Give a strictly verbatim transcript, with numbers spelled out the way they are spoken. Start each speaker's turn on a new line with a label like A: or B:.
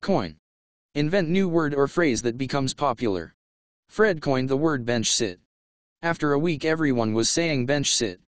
A: Coin. Invent new word or phrase that becomes popular. Fred coined the word bench sit. After a week everyone was saying bench sit.